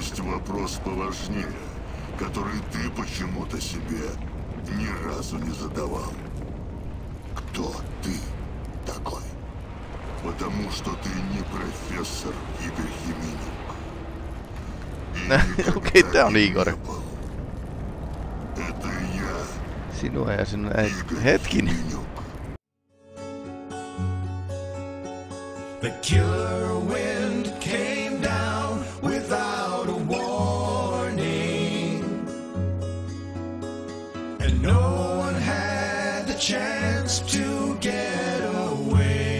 Есть вопрос поважнее, который ты почему-то себе ни разу не задавал. Кто ты такой? Потому что ты не профессор Игорь Хименюк. Okei, tää on Igor. Это я. Sinua ja sinun äiti. Hetkinen. The pure wind came down without a warning, and no one had the chance to get away.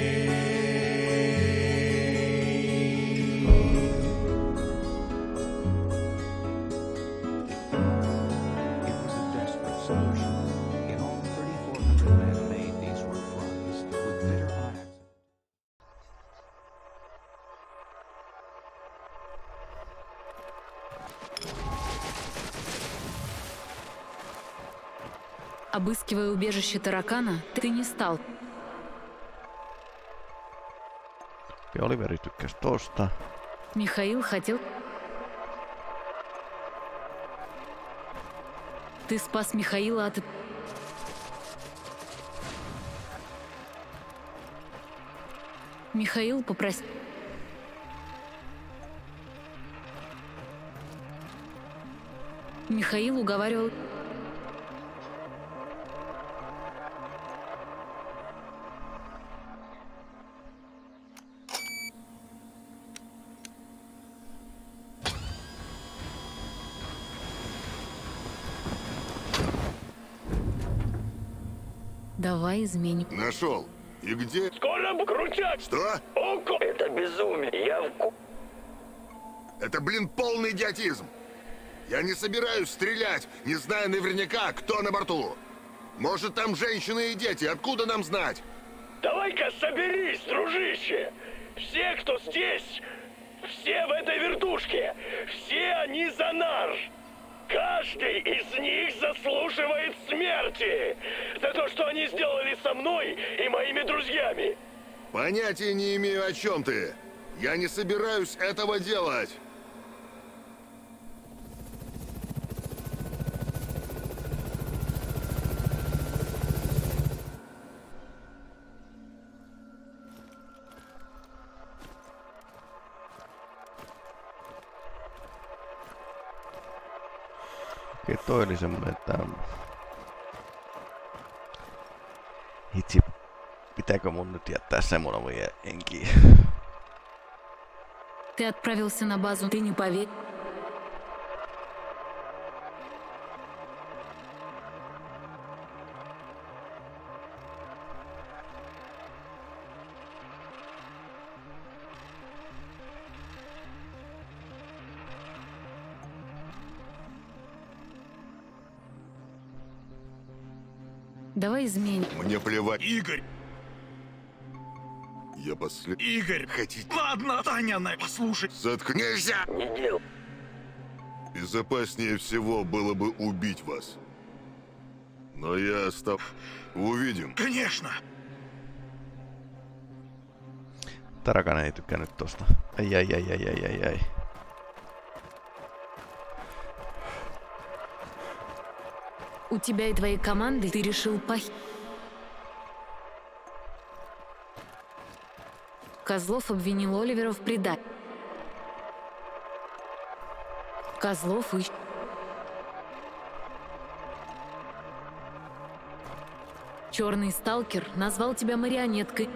It was a desperate solution. In all, 3,400 men made these work runs with bitter irons. Обыскивая убежище таракана, ты не стал. Oliveri tykkäsi tosta. Михаил хотел... Ты спас Михаила от... Михаил попросил... Михаил уговаривал... Давай изменим. Нашел. И где? Скоро крутят! Что? Око! Это безумие! Я в Это, блин, полный идиотизм. Я не собираюсь стрелять, не зная наверняка, кто на борту. Может, там женщины и дети, откуда нам знать? Давай-ка соберись, дружище! Все, кто здесь, все в этой вертушке, все они за нар! Каждый из них заслуживает смерти за то, что они сделали со мной и моими друзьями. Понятия не имею, о чем ты. Я не собираюсь этого делать. Okei, toi oli semmonen, että... Hitsi, pitääkö mun nyt jättää semmonen vai enkin? Ты отправился на базу, ты не поверь. Давай изменим. Мне плевать. Игорь! Я последний. Игорь! Хотите? Ладно, Таня, послушай. Заткнись! Нельзя! Не дел. Безопаснее всего было бы убить вас. Но я остав... Увидим. Конечно! Tarakan ei tykkännyt tosta. Ai. У тебя и твоей команды ты решил Козлов обвинил Оливера в предательстве. Козлов и... Черный сталкер назвал тебя марионеткой.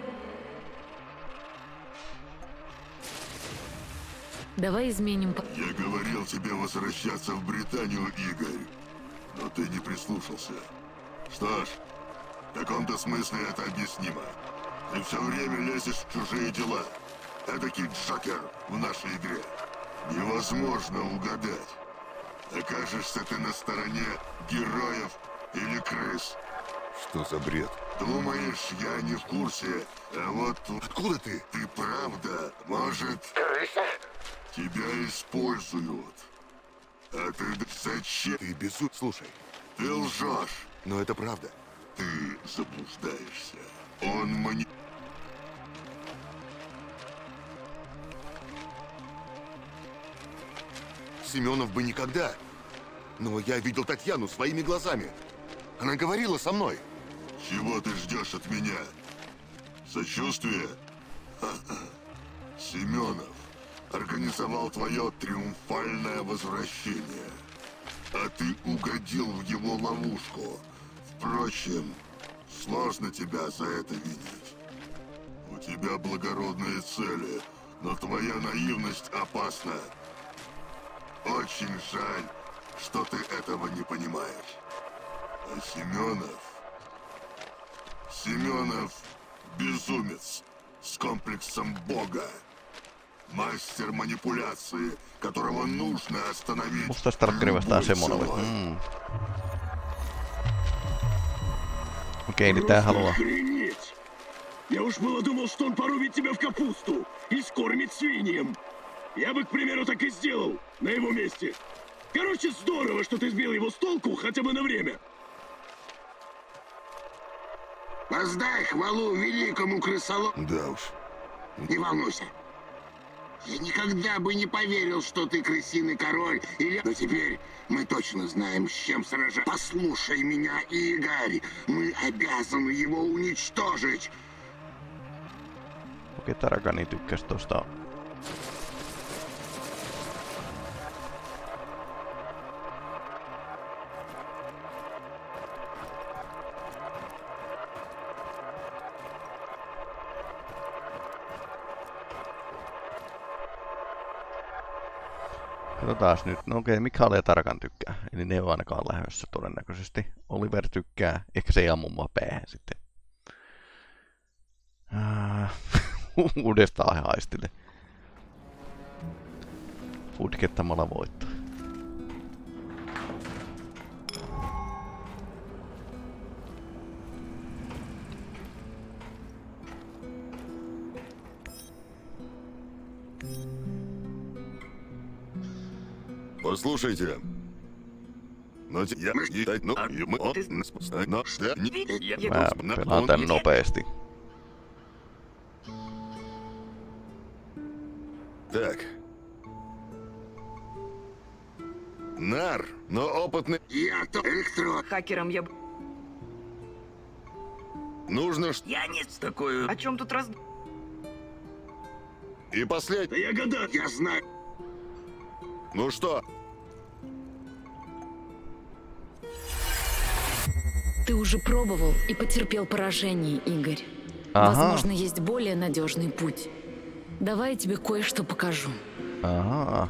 Давай изменим... Я говорил тебе возвращаться в Британию, Игорь. Но ты не прислушался. Что ж, в каком-то смысле это объяснимо. Ты все время лезешь в чужие дела. Эдакий Джокер в нашей игре. Невозможно угадать. Окажешься ты на стороне героев или крыс. Что за бред? Думаешь, я не в курсе? А вот тут... Откуда ты? Ты правда, может... Крыса? Тебя используют. А ты зачем? Ты безумный. Слушай, ты лжешь. Но это правда. Ты заблуждаешься. Он мне... Семенов бы никогда. Но я видел Татьяну своими глазами. Она говорила со мной. Чего ты ждешь от меня? Сочувствие? Семенов организовал твое триумфальное возвращение. А ты угодил в его ловушку. Впрочем, сложно тебя за это винить. У тебя благородные цели, но твоя наивность опасна. Очень жаль, что ты этого не понимаешь. А Семенов безумец с комплексом Бога. Мастер манипуляции, которого нужно остановить. Musta startteri vastaan Semonovi. Okei, niin tää haluaa. Охренеть! Я уж было думал, что он порубит тебя в капусту и скормит свиньям. Я бы, к примеру, так и сделал на его месте. Короче, здорово, что ты сбил его с толку хотя бы на время. Воздай хвалу великому крысолову. Да уж. Не волнуйся. Я никогда бы не поверил, что ты крысиный король. Но теперь мы точно знаем, с чем сражаться. Послушай меня, Игорь. Мы обязаны его уничтожить. Okei, Tarakani tykkäsi tosta. Katsotaas nyt. No okei, Mikael ja Tarakan tykkää. Eli ne ei ole ainakaan lähdössä todennäköisesti. Oliver tykkää. Ehkä se ei ammu mua päähän sitten. Uudestaan haistille. Futkettamalla voittaa. Послушайте. Но я Mä pelaan tän nopeasti. Так. Нар, но опытный. Я то электрон. Хакером я... Нужно Я не с такой... О чем тут раз... и последний. Да я гадаю. Я знаю. Ну что? Ты уже пробовал и потерпел поражение, Игорь. Ага. Возможно, есть более надежный путь. Давай я тебе кое-что покажу. Ahaa.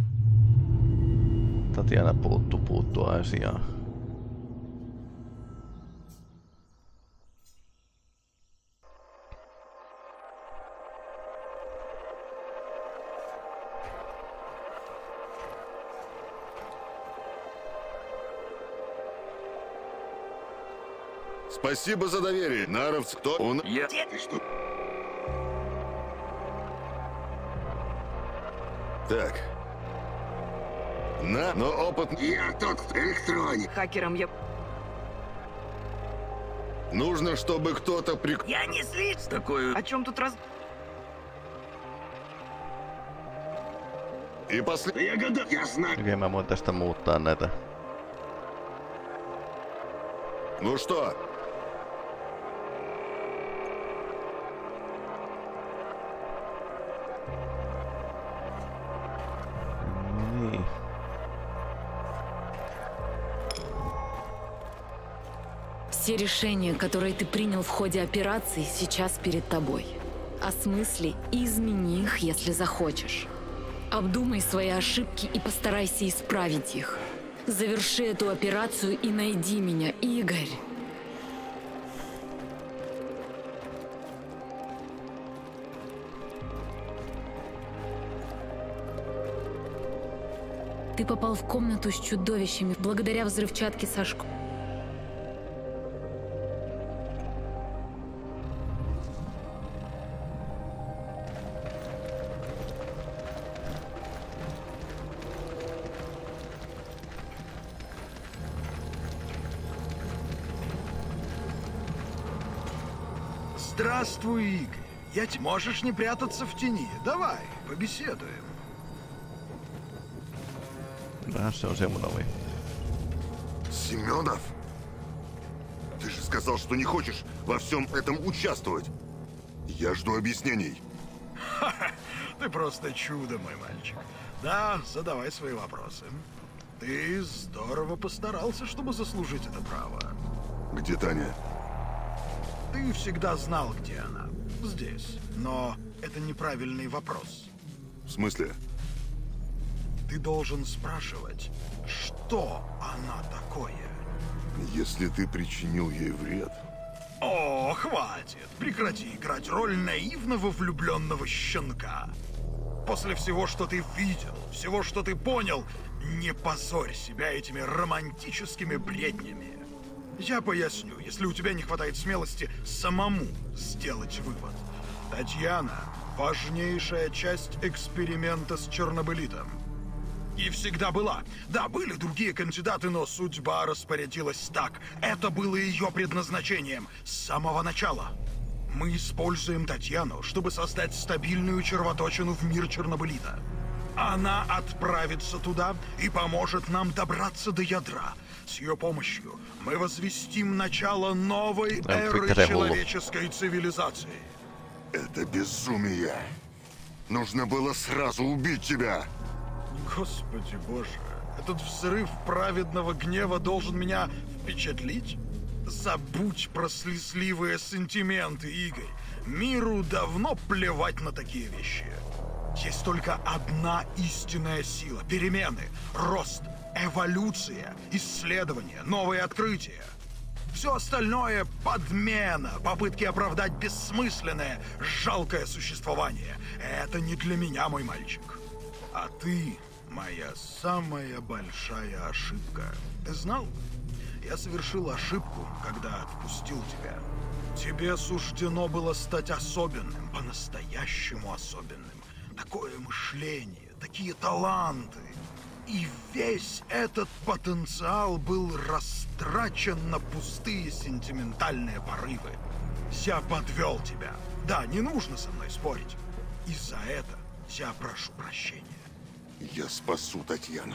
Tatjana puuttuu asiaan. Спасибо за доверие. Наровцы, кто он? Я... Ты что? Так. Но опыт. Я тот электроник. Хакером я... Нужно, чтобы кто-то Я не слишком такой... О чем тут раз... И Да последний. я гадаю. Я знаю. Okei, mä voin tästä muuttaa näitä. Ну что? Niin. Все решения, которые ты принял в ходе операции, сейчас перед тобой. Осмысли и измени их, если захочешь. Обдумай свои ошибки и постарайся исправить их. Заверши эту операцию и найди меня, Игорь. Ты попал в комнату с чудовищами благодаря взрывчатке Сашко. Здравствуй, Игорь. Можешь не прятаться в тени. Давай, побеседуем. Да, se on Семеновый. Семенов? Ты же сказал, что не хочешь во всем этом участвовать. Я жду объяснений. Ты просто чудо, мой мальчик. Да, задавай свои вопросы. Ты здорово постарался, чтобы заслужить это право. Где Таня? Ты всегда знал, где она. Здесь. Но это неправильный вопрос. В смысле? Ты должен спрашивать, что она такое. Если ты причинил ей вред... О, хватит! Прекрати играть роль наивного влюбленного щенка. После всего, что ты видел, всего, что ты понял, не позорь себя этими романтическими бреднями. Я поясню, если у тебя не хватает смелости самому сделать вывод. Татьяна — важнейшая часть эксперимента с Чернобылитом. И всегда была. Да, были другие кандидаты, но судьба распорядилась так. Это было ее предназначением с самого начала. Мы используем Татьяну, чтобы создать стабильную червоточину в мир Чернобылита. Она отправится туда и поможет нам добраться до ядра. С ее помощью мы возвестим начало новой эры человеческой цивилизации. Это безумие. Нужно было сразу убить тебя. Господи боже, этот взрыв праведного гнева должен меня впечатлить? Забудь про слезливые сантименты, Игорь. Миру давно плевать на такие вещи. Есть только одна истинная сила. Перемены, рост, эволюция, исследования, новые открытия. Все остальное — подмена, попытки оправдать бессмысленное, жалкое существование. Это не для меня, мой мальчик. А ты — моя самая большая ошибка. Ты знал? Я совершил ошибку, когда отпустил тебя. Тебе суждено было стать особенным, по-настоящему особенным. Такое мышление, такие таланты. И весь этот потенциал был растрачен на пустые сентиментальные порывы. Я подвел тебя. Да, не нужно со мной спорить. И за это я прошу прощения. Я спасу Татьяну.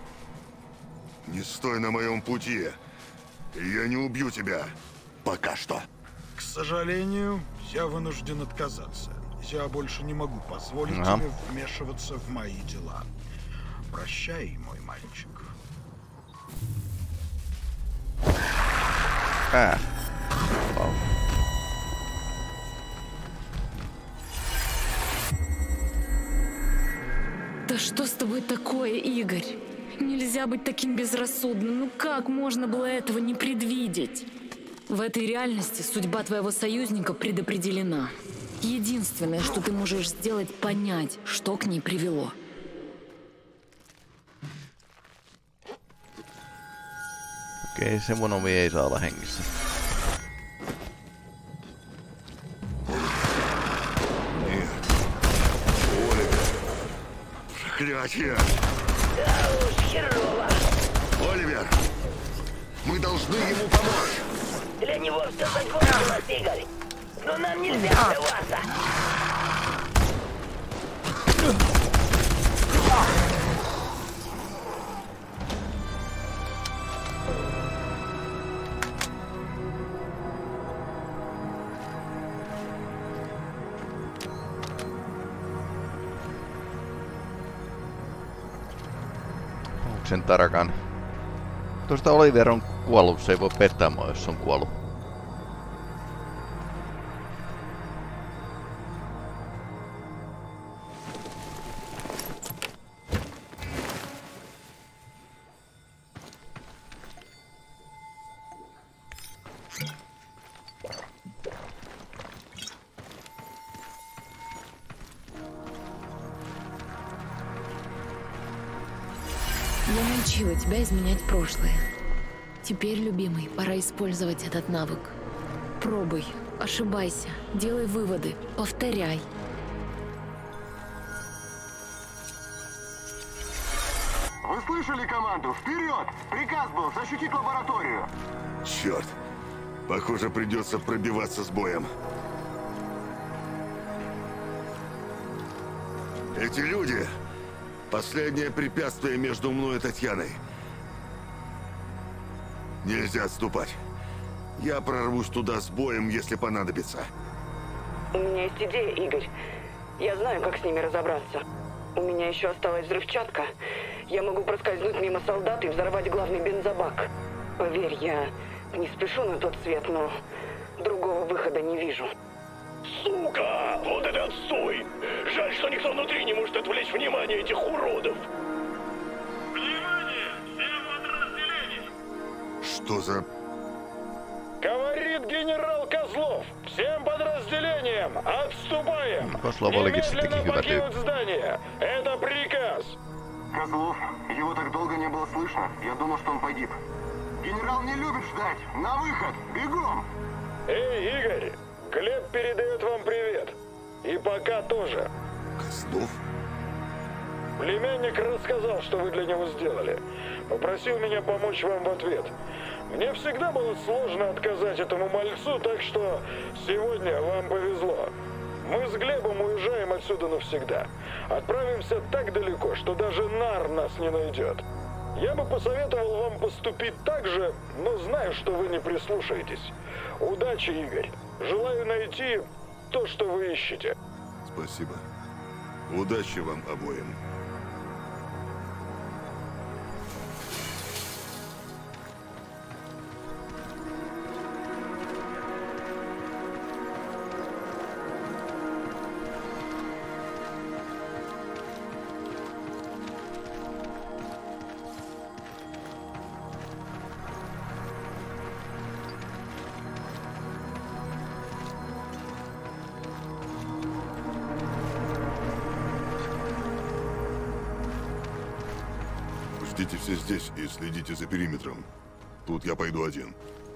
Не стой на моем пути. Я не убью тебя. Пока что. К сожалению, я вынужден отказаться. Я больше не могу позволить тебе вмешиваться в мои дела. Прощай, мой мальчик. Да что с тобой такое, Игорь? Нельзя быть таким безрассудным. Ну как можно было этого не предвидеть? В этой реальности судьба твоего союзника предопределена. Единственное, что ты можешь сделать, понять, что к ней привело. Okei, Semonovi ei saa olla hengissä. Проклятие! Оливер! Мы должны ему помочь! Для него все закончилось, Игорь! Но нам нельзя сдаваться! Sen tarkan. Tuosta Oliver on kuollut, se ei voi pettää mua, jos on kuollut. Я научила тебя изменять прошлое. Теперь, любимый, пора использовать этот навык. Пробуй, ошибайся, делай выводы, повторяй. Вы слышали команду? Вперед! Приказ был защитить лабораторию. Черт! Похоже, придется пробиваться с боем. Эти люди Последнее препятствие между мной и Татьяной. Нельзя отступать. Я прорвусь туда с боем, если понадобится. У меня есть идея, Игорь. Я знаю, как с ними разобраться. У меня еще осталась взрывчатка. Я могу проскользнуть мимо солдат и взорвать главный бензобак. Поверь, я не спешу на тот свет, но другого выхода не вижу. Сука! Вот это отстой! Жаль, что никто внутри не может отвлечь внимание этих уродов. Внимание! Всем подразделений! Что за... Говорит генерал Козлов. Всем подразделениям отступаем. Козлов olikin sittenkin Немедленно hyvä покинуть tyyppi. здание. Это приказ. Козлов, его так долго не было слышно. Я думал, что он погиб. Генерал не любит ждать. На выход! Бегом! Эй, Игорь, Глеб передает вам привет. И пока тоже. Козлов? Племянник рассказал, что вы для него сделали. Попросил меня помочь вам в ответ. Мне всегда было сложно отказать этому мальцу, так что сегодня вам повезло. Мы с Глебом уезжаем отсюда навсегда. Отправимся так далеко, что даже Нар нас не найдет. Я бы посоветовал вам поступить так же, но знаю, что вы не прислушаетесь. Удачи, Игорь. Желаю найти то, что вы ищете. Спасибо. Удачи вам обоим. Ждите все здесь и следите за периметром. Тут я пойду один.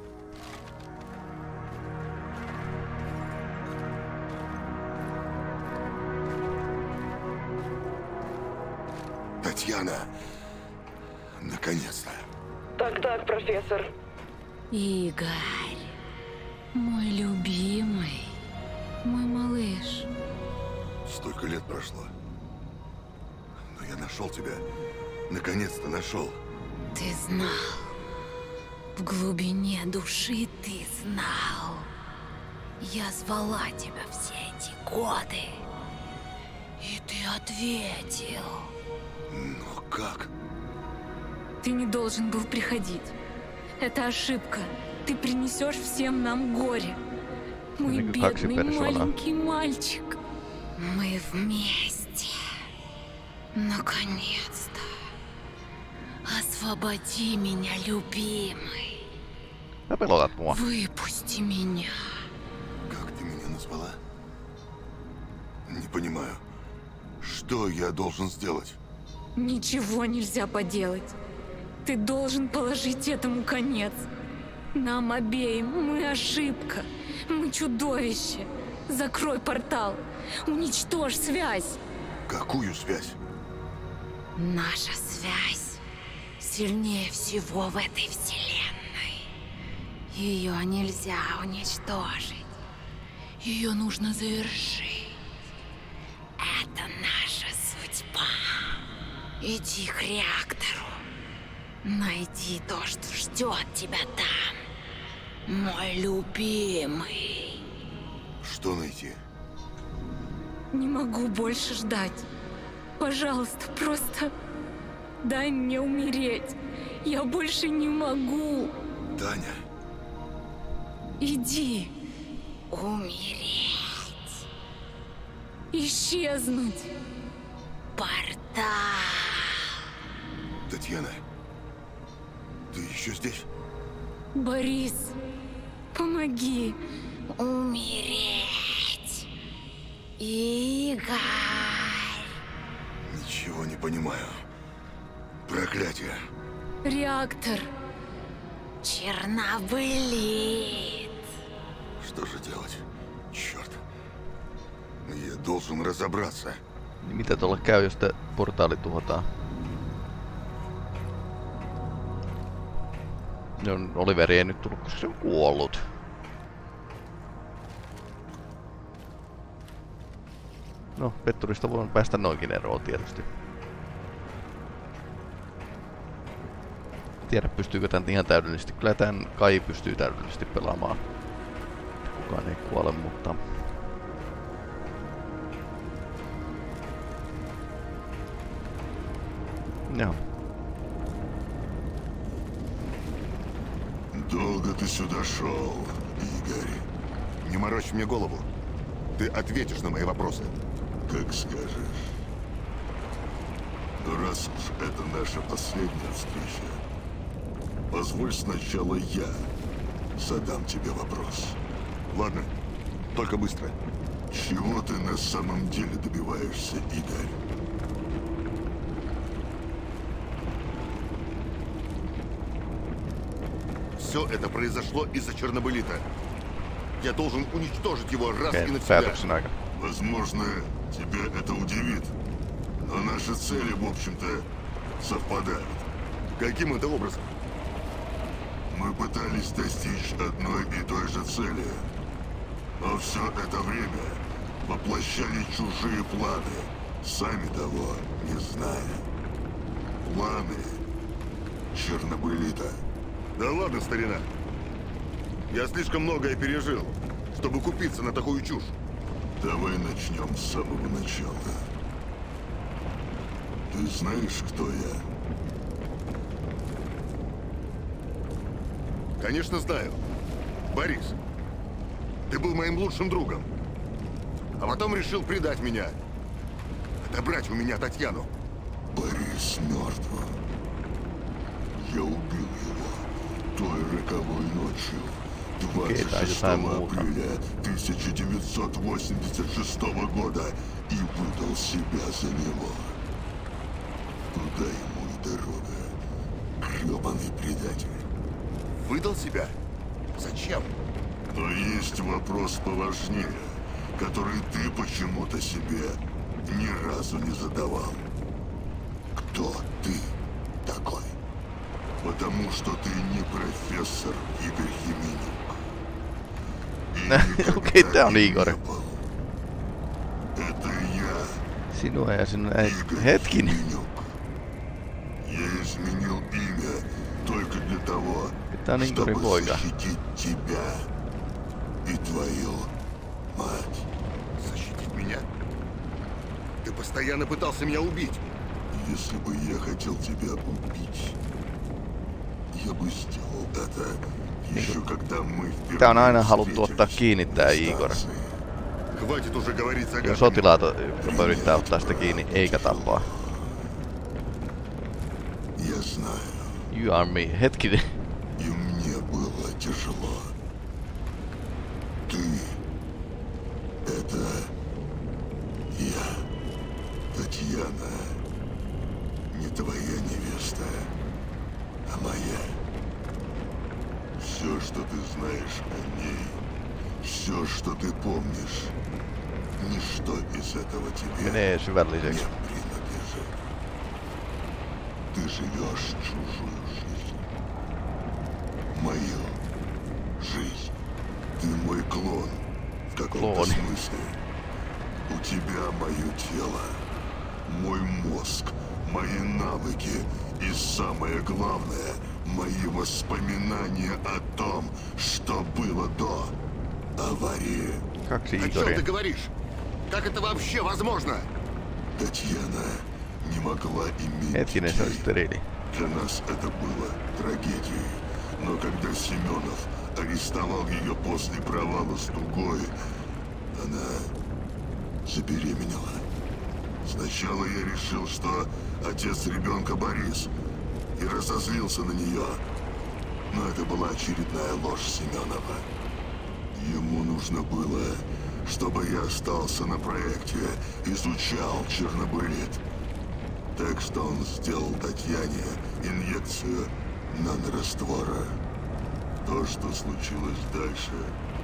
Татьяна! Наконец-то! Так, профессор. Игорь, мой любимый, мой малыш. Столько лет прошло. Но я нашел тебя. Наконец-то нашел. Ты знал. В глубине души ты знал. Я звала тебя все эти годы. И ты ответил. Но как? Ты не должен был приходить. Это ошибка. Ты принесешь всем нам горе. Мой бедный маленький мальчик. Мы вместе. Наконец-то. Освободи меня, любимый. Выпусти меня. Как ты меня назвала? Не понимаю. Что я должен сделать? Ничего нельзя поделать. Ты должен положить этому конец. Нам обеим. Мы ошибка. Мы чудовище. Закрой портал. Уничтожь связь. Какую связь? Наша связь сильнее всего в этой вселенной. Ее нельзя уничтожить. Ее нужно завершить. Это наша судьба. Иди к реактору. Найди то, что ждет тебя там. Мой любимый. Что найти? Не могу больше ждать. Пожалуйста, просто дай мне умереть. Я больше не могу. Таня. Иди. Умереть. Исчезнуть. Портал. Татьяна. Ты еще здесь? Борис, помоги. Умереть. Игорь. Ничего не понимаю. Проклятие. Реактор. Чернобылит. Что же делать? Черт. Я должен разобраться. Mitä tuolla käy, jos te portaali tuhotaan? No, Oliveri ei nyt tullut, koska se on kuollut. No, petturista voi päästä noinkin eroon tietysti. tiedä pystyykö tän ihan täydellisesti. Kyllä tän kai pystyy täydellisesti pelaamaan. Kukaan ei kuole, mutta... Joo. Долго ты сюда шел, Игорь? Не морочь мне голову. Ты ответишь на мои вопросы. Как скажешь. Но раз уж это наша последняя встреча, позволь сначала я задам тебе вопрос. Ладно, только быстро. Чего ты на самом деле добиваешься, Игорь? Все это произошло из-за Чернобылита. Я должен уничтожить его раз и навсегда. Возможно, тебя это удивит. Но наши цели, в общем-то, совпадают. Каким это образом? Мы пытались достичь одной и той же цели. Но все это время воплощали чужие планы, сами того не зная. Планы Чернобылита. Да ладно, старина. Я слишком многое пережил, чтобы купиться на такую чушь. Давай начнем с самого начала. Ты знаешь, кто я? Конечно, знаю. Борис. Ты был моим лучшим другом. А потом решил предать меня. Отобрать у меня Татьяну. Борис мертв. Я убил его той роковой ночью. 26 апреля 1986 года и выдал себя за него. Туда ему и дорога. Грёбаный предатель. Выдал себя? Зачем? Но есть вопрос поважнее, который ты почему-то себе ни разу не задавал. Кто ты такой? Потому что ты не профессор Игорь Еменюк. Okei, tää on Igor. Это я. Sinua ja sinun hetkinen. Я изменил имя только для того, чтобы защитить тебя и твою мать. Защитить меня? Ты постоянно пытался меня убить. Если бы я хотел тебя убить, я бы сделал это еще когда мы впервые. Tää on aina haluttu ottaa kiinni tää Igor. Хватит уже говорить загадками. Sotilaat, jotka yrittää ottaa sitä kiinni, eikä tappaa. Я знаю. You are me. Hetkinen. И мне было тяжело. Ты — это я, Татьяна. Не твоя невеста, а моя. Все, что ты знаешь о ней, все, что ты помнишь, ничто из этого тебе Menee syvälliseksi. не принадлежит. Ты живешь чужую жизнь. Мою жизнь. Ты мой клон в каком-то смысле. У тебя мое тело, мой мозг, мои навыки и самое главное, мои воспоминания о том, что было до аварии. О чем ты говоришь? Как это вообще возможно? Татьяна не могла иметь Hetkinen, se oli sterili. Для нас это было трагедией. Но когда Семенов арестовал ее после провала с Тугой, она забеременела. Сначала я решил, что отец ребенка Борис, и разозлился на нее. Но это была очередная ложь Семенова. Ему нужно было, чтобы я остался на проекте, изучал Чернобылит. Так что он сделал Татьяне инъекцию нанораствора. То, что случилось дальше,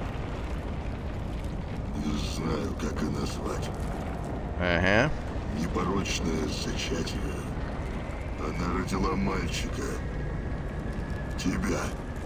не знаю, как и назвать. Ага. Непорочное зачатие. Она родила мальчика. Тебя.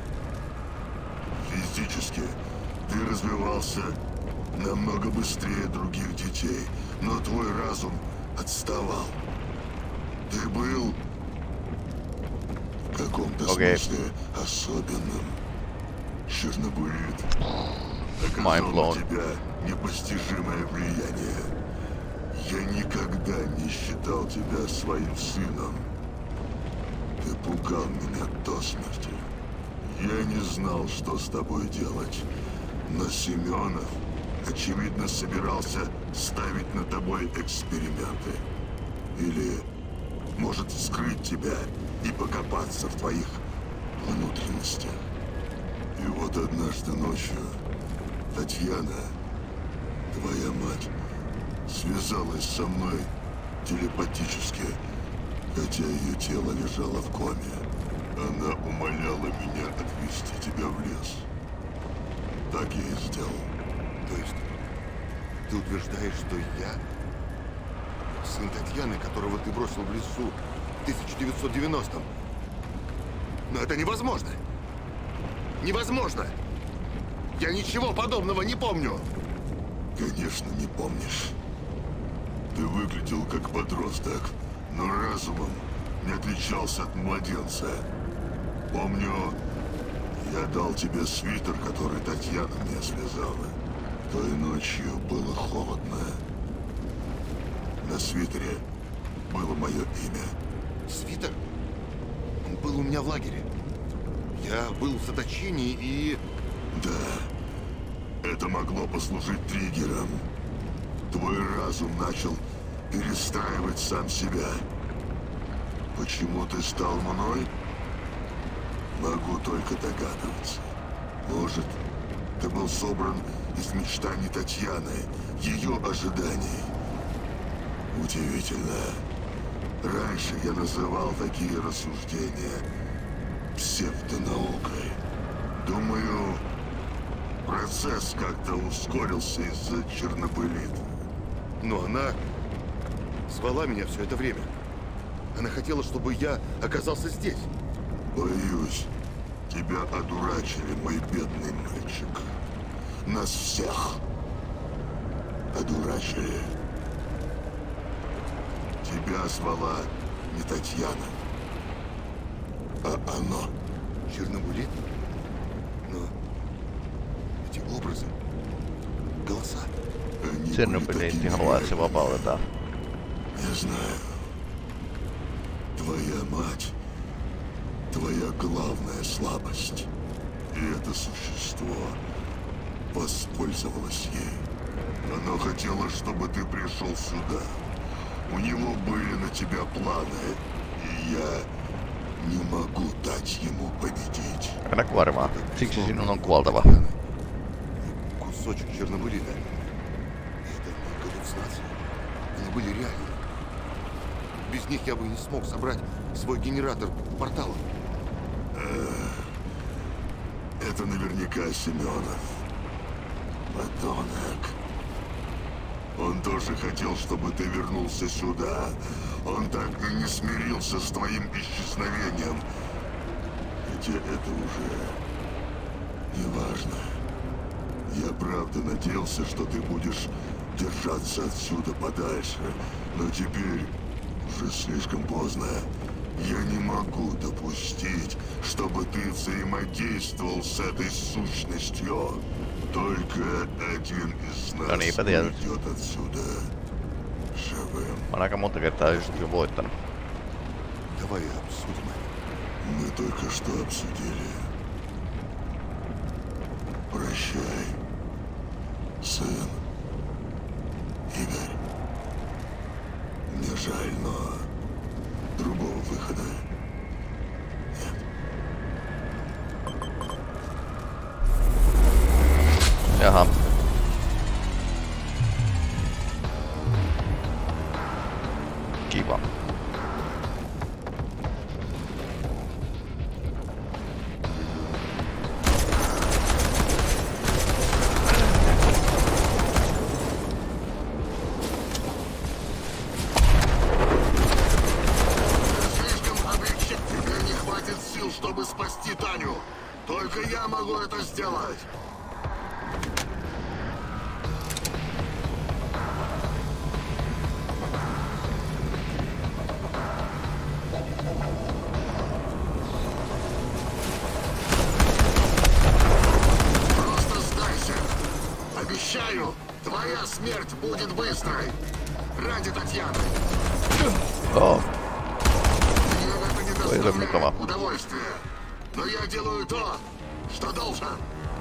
Физически ты развивался намного быстрее других детей, но твой разум отставал. Ты был в каком каком-то Окей. смысле особенным. Чернобурит Mind оказал blown. на тебя непостижимое влияние. Я никогда не считал тебя своим сыном. Ты пугал меня до смерти. Я не знал, что с тобой делать. Но Семенов, очевидно, собирался ставить над тобой эксперименты. Или, может, вскрыть тебя и покопаться в твоих внутренностях. И вот однажды ночью Татьяна, твоя мать, связалась со мной телепатически, хотя ее тело лежало в коме. Она умоляла меня отвезти тебя в лес. Так я и сделал. То есть ты утверждаешь, что я сын Татьяны, которого ты бросил в лесу в 1990-м? Но это невозможно! Невозможно! Я ничего подобного не помню! Конечно, не помнишь. Ты выглядел как подросток, но разумом не отличался от младенца. Помню, я дал тебе свитер, который Татьяна мне связала. Той ночью было холодно. На свитере было мое имя. Свитер? Он был у меня в лагере. Я был в заточении и... Да, это могло послужить триггером. Твой разум начал перестраивать сам себя. Почему ты стал мной? Могу только догадываться. Может, ты был собран из мечтаний Татьяны, ее ожиданий. Удивительно. Раньше я называл такие рассуждения псевдонаукой. Думаю, процесс как-то ускорился из-за Чернобылита. Но она звала меня все это время. Она хотела, чтобы я оказался здесь. Боюсь, тебя одурачили, мой бедный мальчик. Нас всех одурачили. Тебя звала не Татьяна, а оно. Чернобылит? Но эти образы, голоса. Чернobylит haluaa, että se vapautetaan. Я знаю. Твоя мать, твоя главная слабость. И это существо воспользовалось ей. Оно хотело, чтобы ты пришел сюда. У него были на тебя планы, и я не могу дать ему победить. Aina kuormaa. Siksi sinun on kuoltava. Кусочек Чернобылита. Это не галлюцинации. Они были реальны. Без них я бы не смог собрать свой генератор портала. Это наверняка Семенов. Подонок. Он тоже хотел, чтобы ты вернулся сюда. Он так и не смирился с твоим исчезновением. Хотя это уже не важно. Я правда надеялся, что ты будешь держаться отсюда подальше. Но теперь уже слишком поздно. Я не могу допустить, чтобы ты взаимодействовал с этой сущностью. Только один из нас уйдет отсюда живым. Mä oon aika monta kertaa just jo voittanut. Давай обсудим это. Мы только что обсудили. Прощай, сын. Игорь. Мне жаль, но другого выхода нет. Jaha. Kiva. Тебе не хватит сил, чтобы спасти Таню. Только я могу это сделать. будет быстрой. Ради Татьяны. Joo. Мне это не Ой, это мукава. доставляет удовольствия. Но я делаю то, что должен.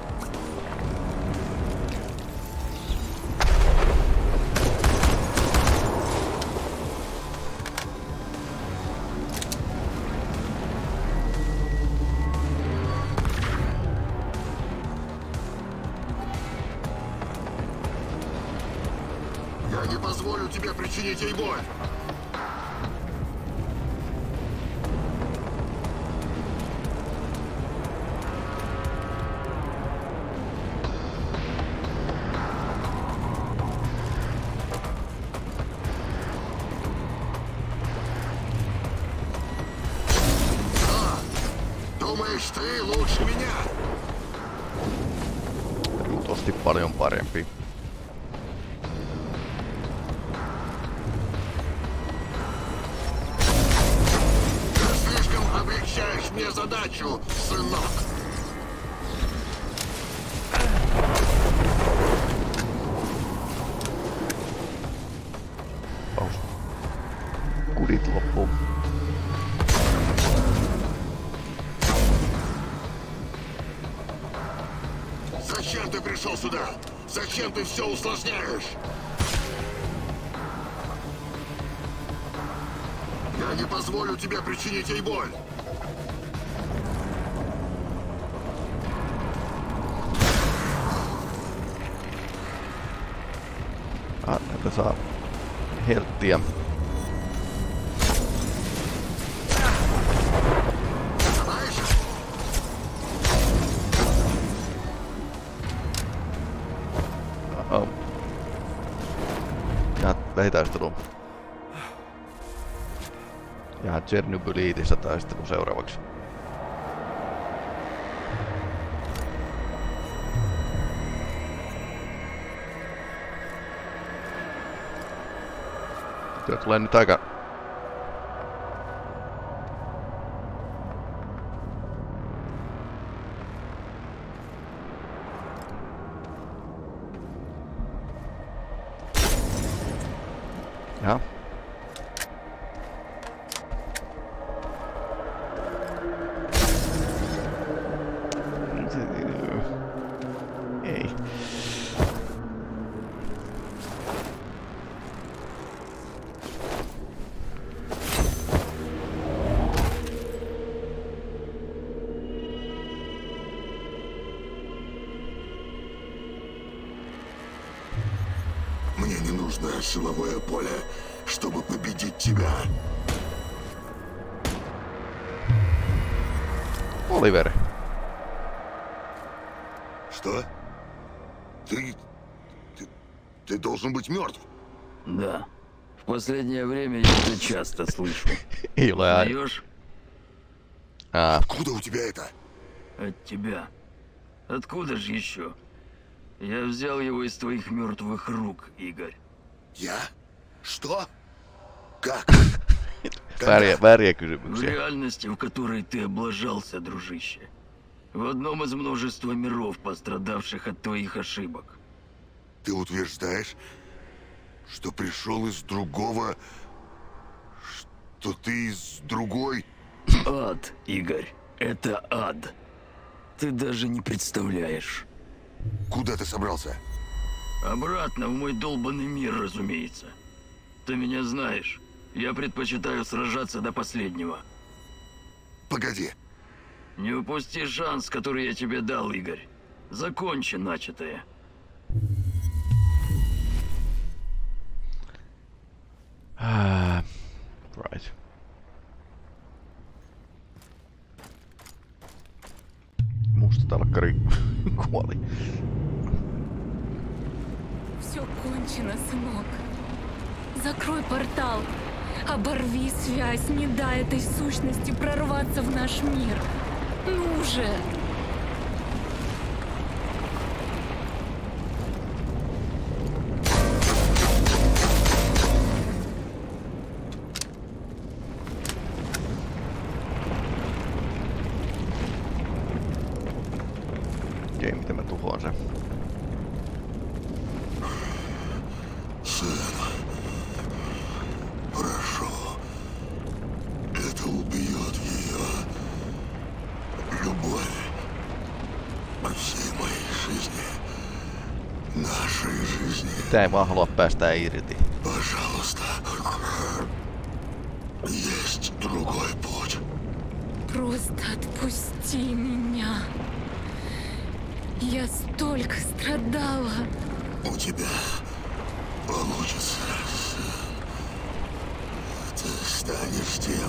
Я не позволю тебе причинить ей боль. Думаешь, ты лучше меня? Tosti paljon parempi. Ты слишком облегчаешь мне задачу, сынок. Kudit loppuu. Зачем ты пришел сюда? Зачем ты все усложняешь? Я не позволю тебе причинить ей боль. Näitä saa helttiä. Ja lähitaistelu. Ja Tšernobylitissä taistelu seuraavaksi. Työ tulee nyt aika... Jaha. Ei. Мне не нужно силовое поле, чтобы победить тебя. Oliver. Что? Ты должен быть мертв. Да. В последнее время я это часто слышу. Ила. Даешь? Откуда у тебя это? От тебя. Откуда же еще? Я взял его из твоих мертвых рук, Игорь. Я? Что? Как? Vääriä В kysymyksiä. реальности, в которой ты облажался, дружище. В одном из множества миров, пострадавших от твоих ошибок. Ты утверждаешь, что пришел из другого... Что ты из другой... Ад, Игорь. Это ад. Ты даже не представляешь. Куда ты собрался? Обратно в мой долбанный мир, разумеется. Ты меня знаешь. Я предпочитаю сражаться до последнего. Погоди. Не упусти шанс, который я тебе дал, Игорь. Закончи начатое. Right. Musta talkkari kuoli. Все кончено, сынок. Закрой портал. Оборви связь, не дай этой сущности прорваться в наш мир. Ну же! Okei, miten mä tuhoan sen? Sitä ei vaan halua päästää irti. Пожалуйста. Есть другой путь. Просто отпусти меня. Я столько страдала. У тебя получится. Ты станешь тем,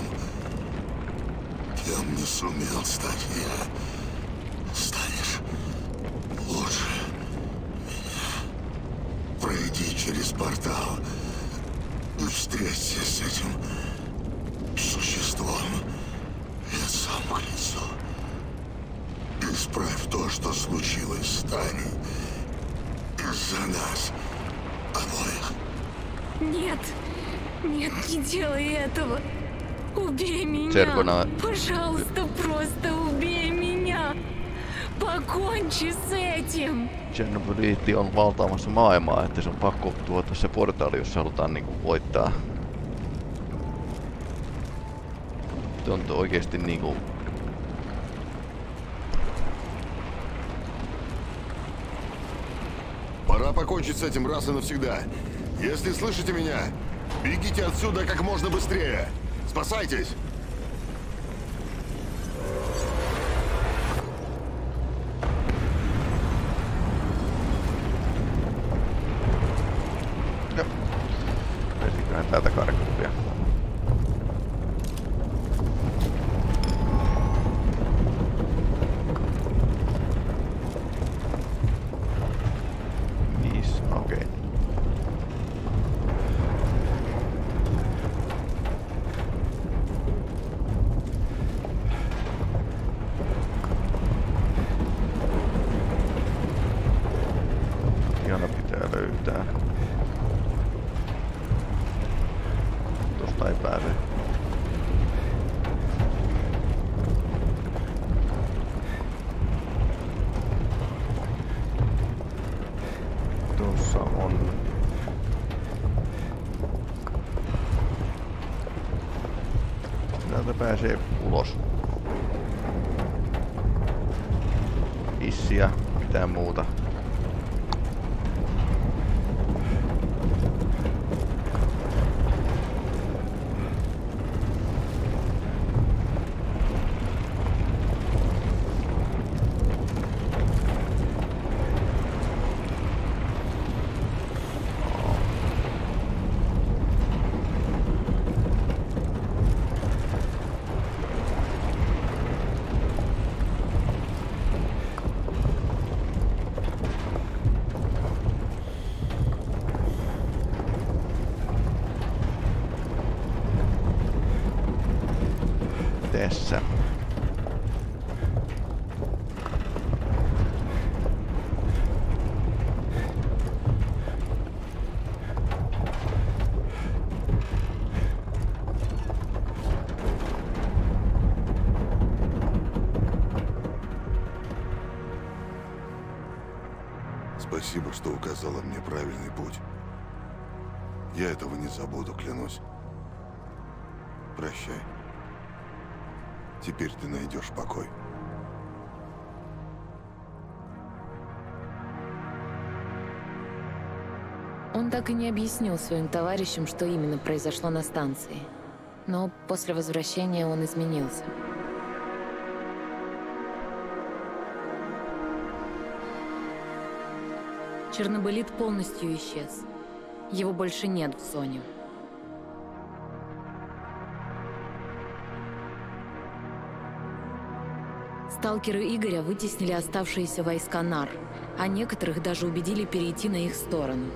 кем не сумел стать я. Станешь лучше меня. Пройди через портал и встреться с этим существом лицом к лицу. Исправь то, что случилось с Таней. Из-за нас обоих. Нет, нет, не делай этого. Убей меня. Sergona... Пожалуйста, просто убей меня. Покончи с этим. Chernobyl on valtaamassa maailmaa, että se on pakko tuota se portaali, jos halutaan niinku voittaa. Se on oikeesti niinku... Пора покончить с этим раз и навсегда. Если слышите меня, бегите отсюда как можно быстрее. Спасайтесь! Vesiköhän täältä karkuppia. Okei. Jana pitää löytää. Tosta ei pääse. Tuossa on... Täältä pääsee ulos. Hissiä, mitään muuta. Tässä. Спасибо, что указала мне правильный путь. Я этого не забуду, клянусь. Прощай. Теперь ты найдешь покой. Он так и не объяснил своим товарищам, что именно произошло на станции. Но после возвращения он изменился. Чернобылит полностью исчез. Его больше нет в зоне. Сталкеры Игоря вытеснили оставшиеся войска НАР, а некоторых даже убедили перейти на их сторону.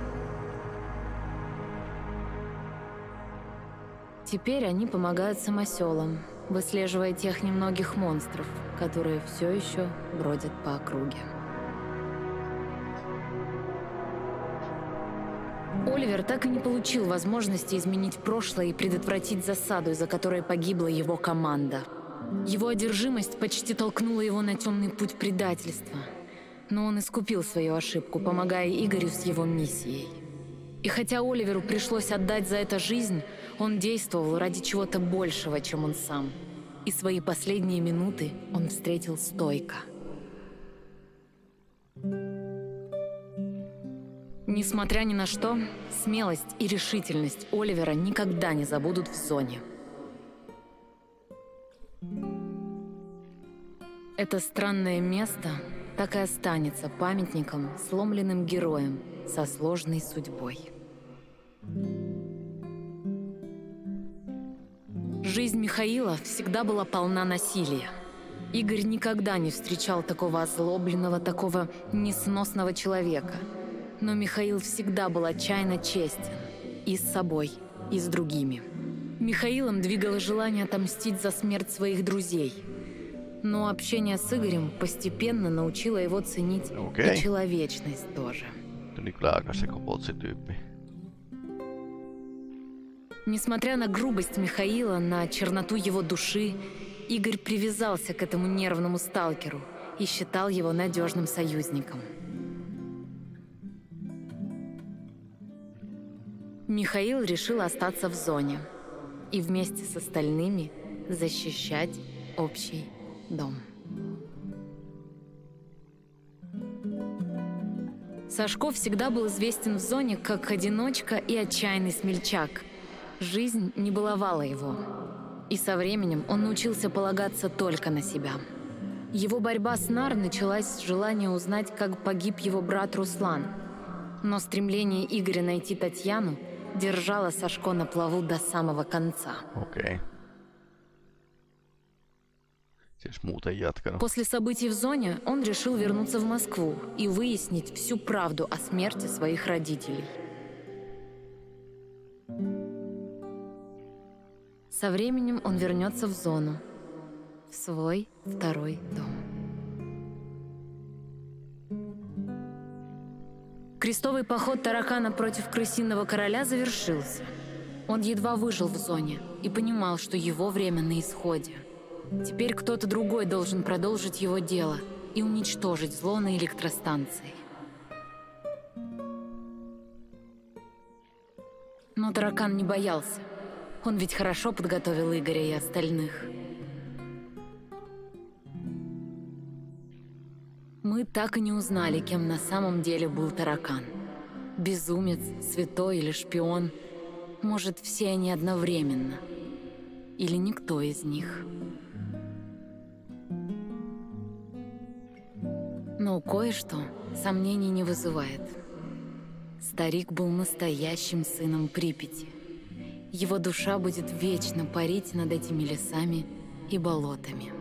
Теперь они помогают самоселам, выслеживая тех немногих монстров, которые все еще бродят по округе. Оливер так и не получил возможности изменить прошлое и предотвратить засаду, из-за которой погибла его команда. Его одержимость почти толкнула его на темный путь предательства. Но он искупил свою ошибку, помогая Игорю с его миссией. И хотя Оливеру пришлось отдать за это жизнь, он действовал ради чего-то большего, чем он сам. И свои последние минуты он встретил стойко. Несмотря ни на что, смелость и решительность Оливера никогда не забудут в зоне. Это странное место так и останется памятником сломленным героям со сложной судьбой. Жизнь Михаила всегда была полна насилия. Игорь никогда не встречал такого озлобленного, такого несносного человека. Но Михаил всегда был отчаянно честен. И с собой, и с другими. Михаилом двигало желание отомстить за смерть своих друзей. Но общение с Игорем постепенно научило его ценить и человечность тоже. Несмотря на грубость Михаила, на черноту его души, Игорь привязался к этому нервному сталкеру и считал его надежным союзником. Михаил решил остаться в зоне и вместе с остальными защищать общий дом. Сашко всегда был известен в зоне как одиночка и отчаянный смельчак. Жизнь не баловала его. И со временем он научился полагаться только на себя. Его борьба с Нар началась с желания узнать, как погиб его брат Руслан. Но стремление Игоря найти Татьяну держало Сашко на плаву до самого конца. После событий в зоне он решил вернуться в Москву и выяснить всю правду о смерти своих родителей. Со временем он вернется в зону, в свой второй дом. Крестовый поход таракана против крысиного короля завершился. Он едва выжил в зоне и понимал, что его время на исходе. Теперь кто-то другой должен продолжить его дело и уничтожить зло на электростанции. Но таракан не боялся. Он ведь хорошо подготовил Игоря и остальных. Мы так и не узнали, кем на самом деле был таракан. Безумец, святой или шпион. Может, все они одновременно. Или никто из них. Но кое-что сомнений не вызывает. Старик был настоящим сыном Припяти. Его душа будет вечно парить над этими лесами и болотами.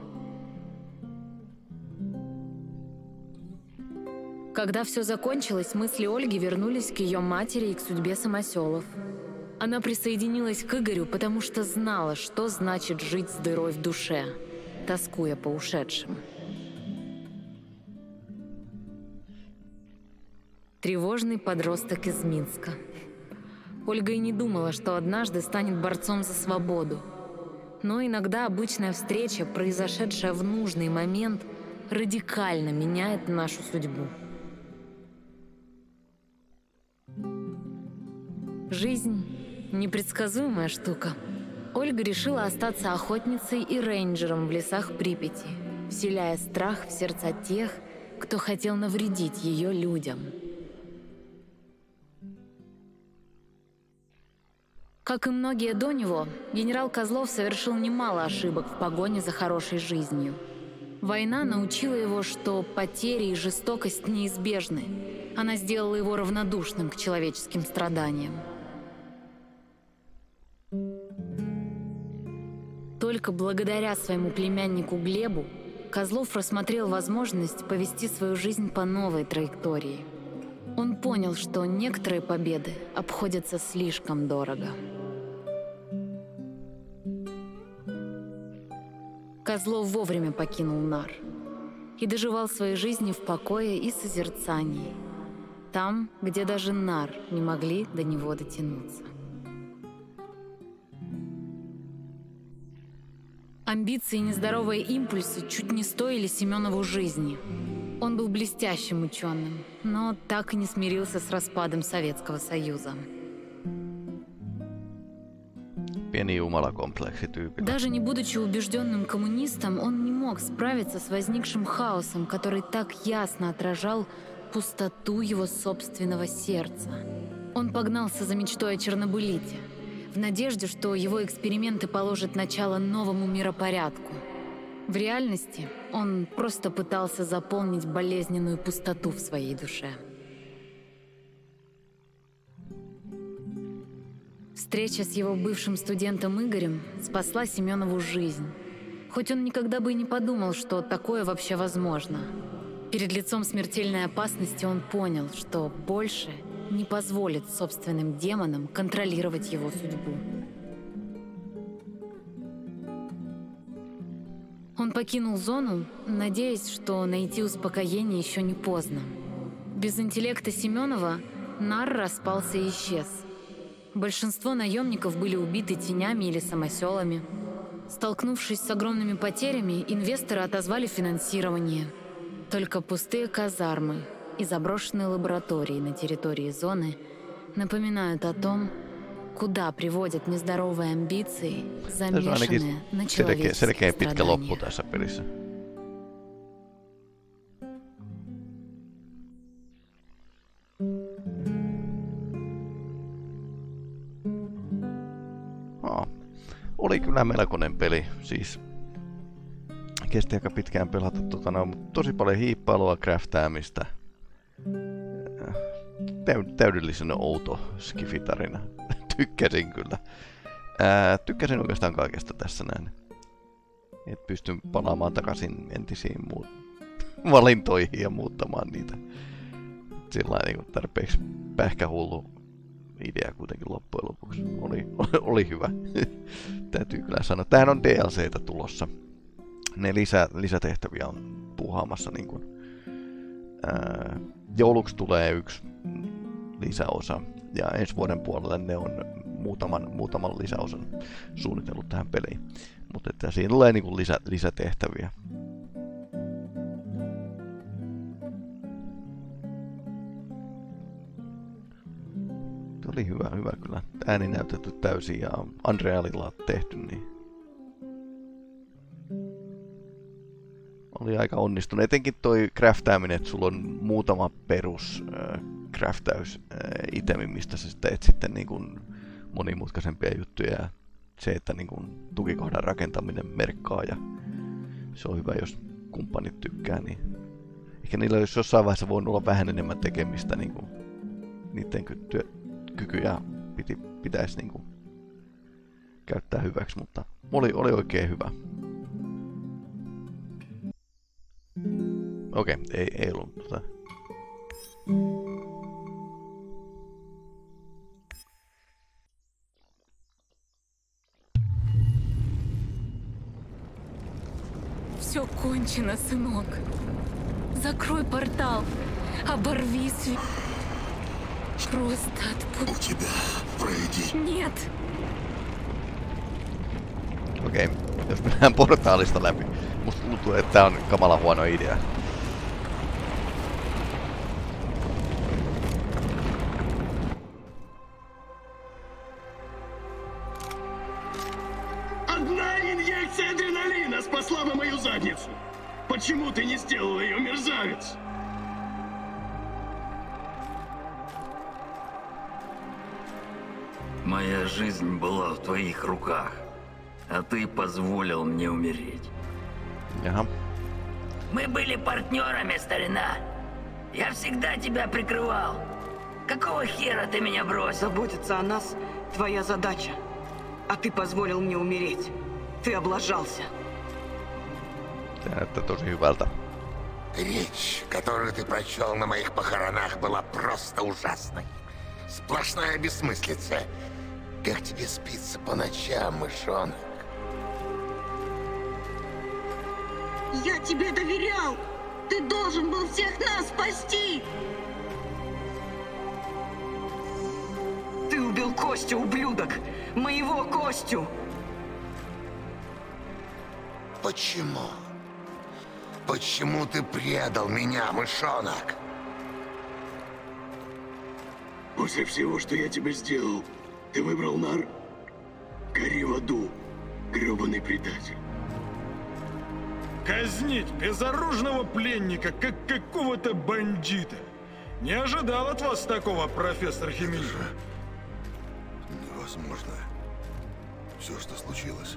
Когда все закончилось, мысли Ольги вернулись к ее матери и к судьбе Самоселов. Она присоединилась к Игорю, потому что знала, что значит жить с дырой в душе, тоскуя по ушедшим. Тревожный подросток из Минска. Ольга и не думала, что однажды станет борцом за свободу. Но иногда обычная встреча, произошедшая в нужный момент, радикально меняет нашу судьбу. Жизнь — непредсказуемая штука. Ольга решила остаться охотницей и рейнджером в лесах Припяти, вселяя страх в сердца тех, кто хотел навредить ее людям. Как и многие до него, генерал Козлов совершил немало ошибок в погоне за хорошей жизнью. Война научила его, что потери и жестокость неизбежны. Она сделала его равнодушным к человеческим страданиям. Только благодаря своему племяннику Глебу Козлов рассмотрел возможность повести свою жизнь по новой траектории. Он понял, что некоторые победы обходятся слишком дорого. Козлов вовремя покинул Нар и доживал своей жизни в покое и созерцании, там, где даже Нар не могли до него дотянуться. Амбиции и нездоровые импульсы чуть не стоили Семенову жизни. Он был блестящим ученым, но так и не смирился с распадом Советского Союза. Даже не будучи убежденным коммунистом, он не мог справиться с возникшим хаосом, который так ясно отражал пустоту его собственного сердца. Он погнался за мечтой о Чернобылите, в надежде, что его эксперименты положат начало новому миропорядку. В реальности он просто пытался заполнить болезненную пустоту в своей душе. Встреча с его бывшим студентом Игорем спасла Семенову жизнь. Хоть он никогда бы и не подумал, что такое вообще возможно. Перед лицом смертельной опасности он понял, что больше не позволит собственным демонам контролировать его судьбу. Он покинул зону, надеясь, что найти успокоение еще не поздно. Без интеллекта Семенова Нар распался и исчез. Большинство наемников были убиты тенями или самоселами. Столкнувшись с огромными потерями, инвесторы отозвали финансирование. Только пустые казармы и заброшенные лаборатории на территории зоны напоминают о том, куда приводят нездоровые амбиции, замешанные на человеческих страданиях. Oli kyllä melkoinen peli, siis kesti aika pitkään pelata, tosi paljon hiippailua, craftaamista. Täydellisen outo skifitarina. Tykkäsin kyllä. Tykkäsin oikeastaan kaikesta tässä näin. Et pystyn palaamaan takaisin entisiin valintoihin ja muuttamaan niitä. Sillain niin tarpeeksi pähkähullu idea kuitenkin loppujen lopuksi. Oli hyvä. Täytyy kyllä sanoa. Tämähän on DLCtä tulossa. Ne lisätehtäviä on puuhaamassa niin kuin. Jouluksi tulee yksi lisäosa. Ja ensi vuoden puolella ne on muutaman lisäosan suunnitellut tähän peliin. Mutta että siinä tulee niin kuin lisätehtäviä. Oli hyvä kyllä. Ääni näytetty täysin ja Unrealilla tehty, niin oli aika onnistunut. Etenkin toi craftaaminen, että sulla on muutama perus craftaus itemi, mistä sä teet sitten niin kuin monimutkaisempia juttuja. Ja se, että niin kuin tukikohdan rakentaminen merkkaa ja se on hyvä, jos kumppanit tykkää, niin ehkä niillä olisi jossain vaiheessa voinut olla vähän enemmän tekemistä, niin kuin niiden kykyjä pitäisi niin kuin käyttää hyväksi, mutta oli oikein hyvä. Okei, ei ollut tota. Все кончено, сынок. Закрой портал. Оборви свет. Просто отпусти. У тебя пройди. Нет. Okei, jos mennään portaalista läpi. Musta tuntuu, että tää on kamala huono idea. Одна инъекция адреналина спасла бы мою задницу. Почему ты не сделал ее, мерзавец? Моя жизнь была в твоих руках, а ты позволил мне умереть. Ага. Мы были партнерами, старина. Я всегда тебя прикрывал. Какого хера ты меня бросил? Заботиться о нас — твоя задача. А ты позволил мне умереть. Ты облажался. Это тоже hyvältä. Речь, которую ты прочел на моих похоронах, была просто ужасной. Сплошная бессмыслица. Как тебе спится по ночам, мышонок? Я тебе доверял! Ты должен был всех нас спасти! Ты убил Костю, ублюдок! Моего Костю! Почему? Почему ты предал меня, мышонок? После всего, что я тебе сделал, ты выбрал Нар? Гори в аду, грёбаный предатель. Казнить безоружного пленника, как какого-то бандита. Не ожидал от вас такого, профессор Химиль. Невозможно. Все, что случилось,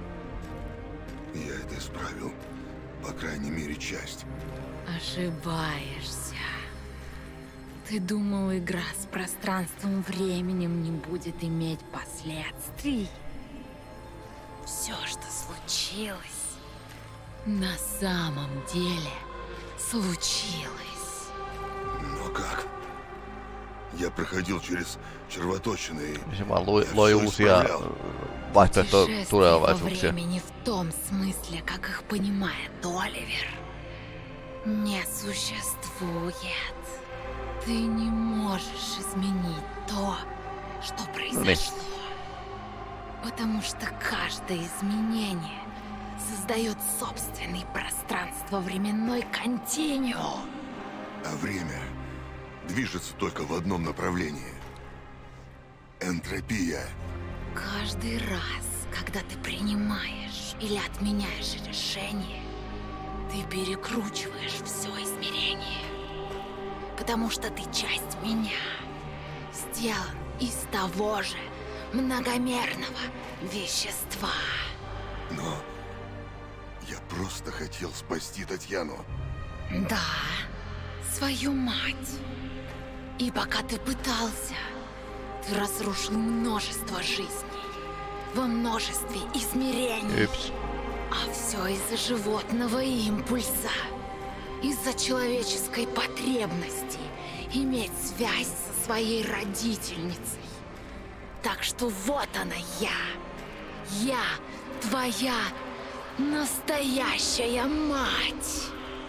я это исправил. По крайней мере, часть. Ошибаешься. Ты думал, игра с пространством временем не будет иметь последствий? Все, что случилось, на самом деле случилось. Но как? Я проходил через червоточины и... Se vaan loi uusia vaihtoehtoja Путешествие во tulevaisuuksia. времени в том смысле, как их понимает Оливер, не существует. Ты не можешь изменить то, что произошло. Потому что каждое изменение создает собственный пространство-временной континуум. А время движется только в одном направлении. Энтропия. Каждый раз, когда ты принимаешь или отменяешь решение, ты перекручиваешь все измерение. Потому что ты часть меня, сделан из того же многомерного вещества. Но я просто хотел спасти Татьяну. Да, свою мать. И пока ты пытался, ты разрушил множество жизней во множестве измерений. Упс. А все из-за животного импульса, из-за человеческой потребности иметь связь со своей родительницей. Так что вот она я, твоя настоящая мать.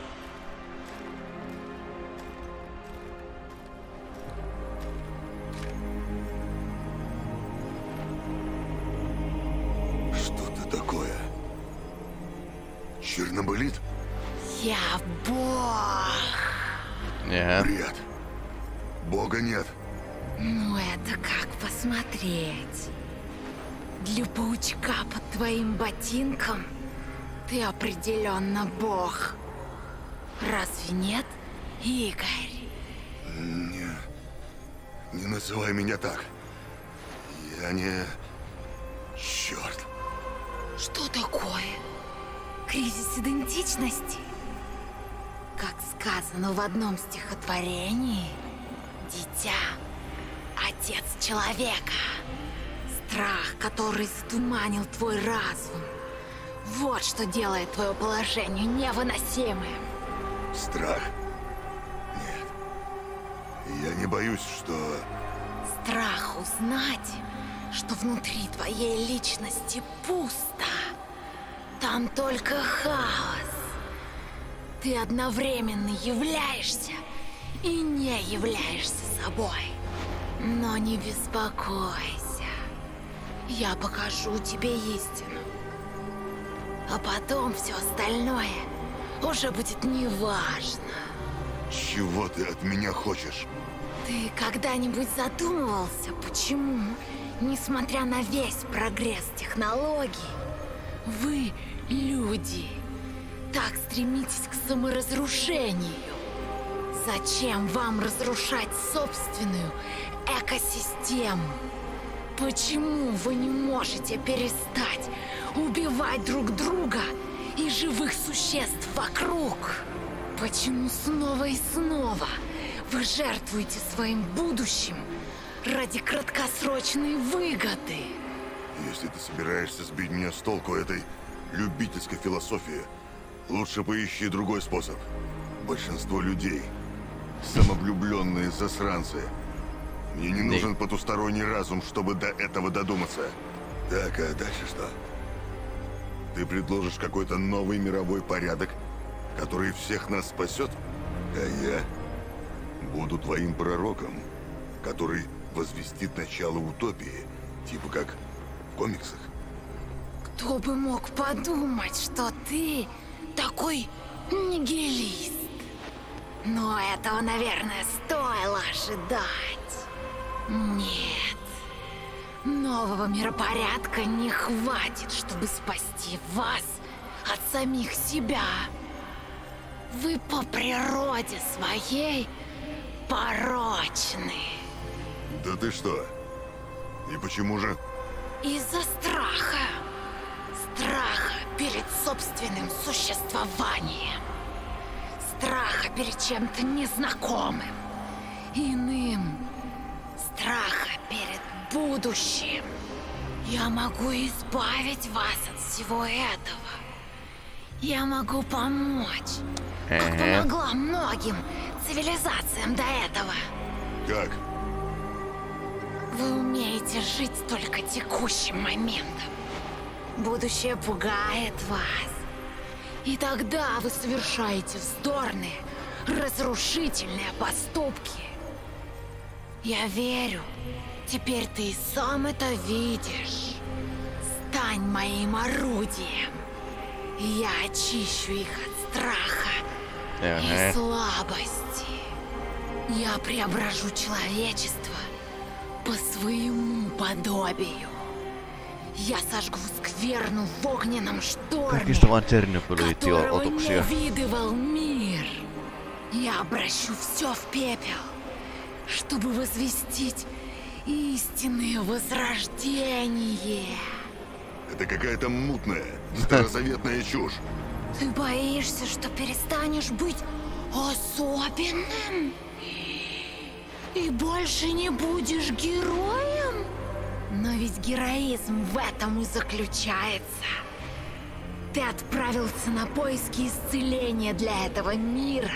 Что ты такое? Чернобылит? Я Бог. Нет. Бред. Бога нет. Ну это как посмотреть. Для паучка под твоим ботинком ты определенно Бог. Разве нет, Игорь? Не называй меня так. Я не... Черт. Что такое? Кризис идентичности? Как сказано в одном стихотворении, дитя, отец человека. Страх, который затуманил твой разум. Вот что делает твое положение невыносимым. Страх? Нет. Я не боюсь, что... Страх узнать, что внутри твоей личности пусто. Там только хаос. Ты одновременно являешься и не являешься собой. Но не беспокойся. Я покажу тебе истину. А потом все остальное уже будет неважно. Чего ты от меня хочешь? Ты когда-нибудь задумывался, почему, несмотря на весь прогресс технологий, вы, люди, так стремитесь к саморазрушению? Зачем вам разрушать собственную экосистему? Почему вы не можете перестать убивать друг друга и живых существ вокруг? Почему снова и снова вы жертвуете своим будущим ради краткосрочной выгоды? Если ты собираешься сбить меня с толку этой любительской философии, лучше поищи другой способ. Большинство людей — самовлюбленные засранцы. Мне не нужен потусторонний разум, чтобы до этого додуматься. Так, а дальше что? Ты предложишь какой-то новый мировой порядок, который всех нас спасет? А я буду твоим пророком, который возвестит начало утопии, типа как в комиксах. Кто бы мог подумать, что ты такой нигилист? Но этого, наверное, стоило ожидать. Нет. Нового миропорядка не хватит, чтобы спасти вас от самих себя. Вы по природе своей порочны. Да ты что? И почему же? Из-за страха. Страха перед собственным существованием. Страха перед чем-то незнакомым, иным. Страха перед будущим. Я могу избавить вас от всего этого. Я могу помочь. Как помогла многим цивилизациям до этого. Как? Вы умеете жить только текущим моментом. Будущее пугает вас. И тогда вы совершаете вздорные, разрушительные поступки. Я верю, теперь ты и сам это видишь. Стань моим орудием. И я очищу их от страха и слабости. Я преображу человечество по своему подобию. Я сожгу скверну в огненном шторме, которого не видывал мир. Я обращу все в пепел, чтобы возвестить истинное возрождение. Это какая-то мутная, старозаветная чушь. Ты боишься, что перестанешь быть особенным? И больше не будешь героем? Но ведь героизм в этом и заключается. Ты отправился на поиски исцеления для этого мира.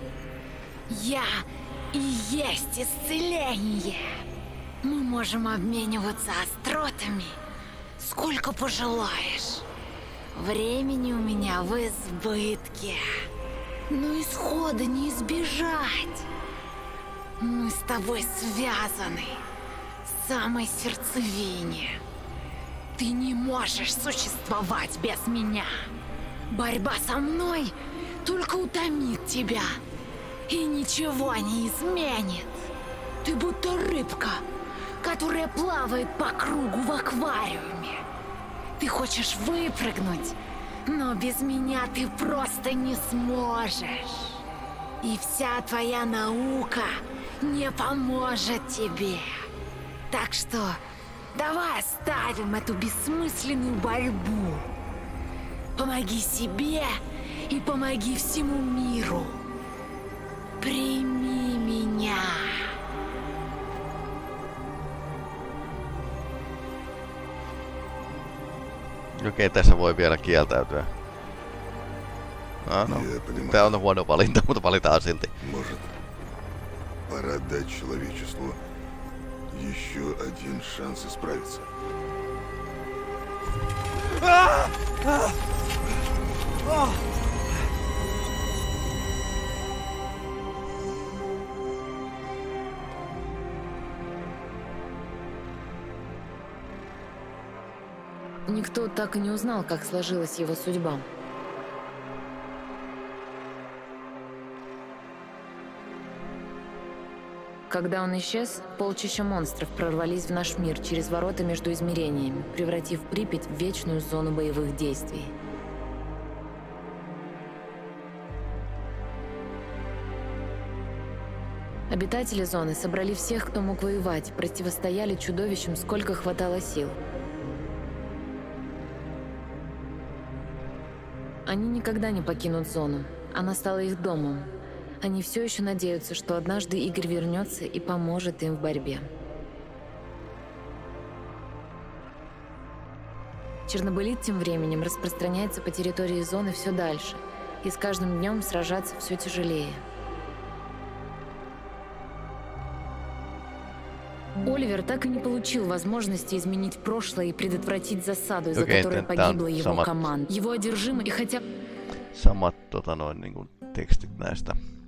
Я и есть исцеление. Мы можем обмениваться остротами сколько пожелаешь. Времени у меня в избытке. Но исхода не избежать. Мы с тобой связаны в самой сердцевине. Ты не можешь существовать без меня. Борьба со мной только утомит тебя и ничего не изменит. Ты будто рыбка, которая плавает по кругу в аквариуме. Ты хочешь выпрыгнуть, но без меня ты просто не сможешь. И вся твоя наука не поможет тебе. Так что давай оставим эту бессмысленную борьбу. Помоги себе и помоги всему миру. Прими меня. Okei, tässä voi vielä kieltäytyä. No, tää on huono valinta, mutta valitaan silti. Может, пора дать человечеству еще один шанс исправиться. Никто так и не узнал, как сложилась его судьба. Когда он исчез, полчища монстров прорвались в наш мир через ворота между измерениями, превратив Припять в вечную зону боевых действий. Обитатели зоны собрали всех, кто мог воевать, противостояли чудовищам, сколько хватало сил. Они никогда не покинут зону. Она стала их домом. Они все еще надеются, что однажды Игорь вернется и поможет им в борьбе. Чернобылит тем временем распространяется по территории зоны все дальше, и с каждым днем сражаться все тяжелее. Оливер так и не получил возможности изменить прошлое и предотвратить засаду, из-за которой погибла его команда. Его одержимы и хотя... Samat tekstit näistä